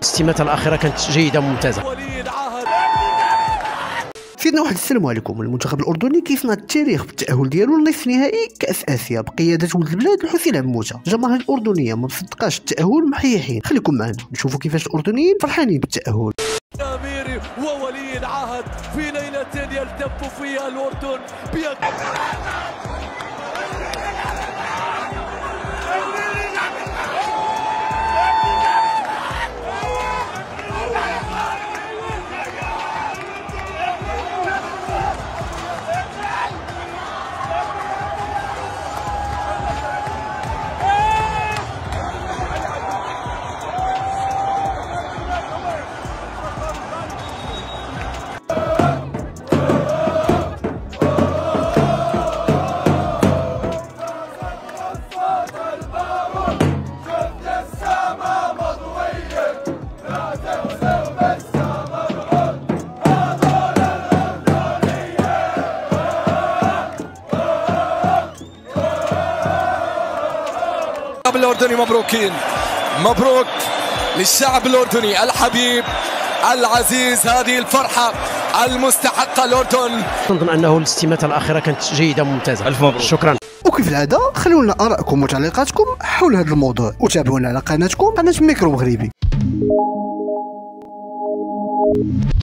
الاستماتة الأخيرة كانت جيدة ممتازة. سيدنا واحد السلام عليكم. المنتخب الاردني كيصنع التاريخ بالتاهل ديالو لنصف نهائي كاس اسيا بقياده ولد البلاد الحسين عموته. الجماهير الاردنيه ما مصدقاش التاهل، محيحين. خليكم معنا نشوفوا كيفاش الاردنيين فرحانين بالتاهل. أميري وولي العهد في ليلة يلتف فيها الأردن الأردني. مبروكين، مبروك للشعب الأردني الحبيب العزيز، هذه الفرحة المستحقة الأردن. نظن أنه الاستماتة الأخيرة كانت جيدة ممتازة. ألف مبروك. شكرا. وكيف العادة خلونا آرائكم وتعليقاتكم حول هذا الموضوع، وتابعونا على قناتكم، قناة ميكرو مغربي.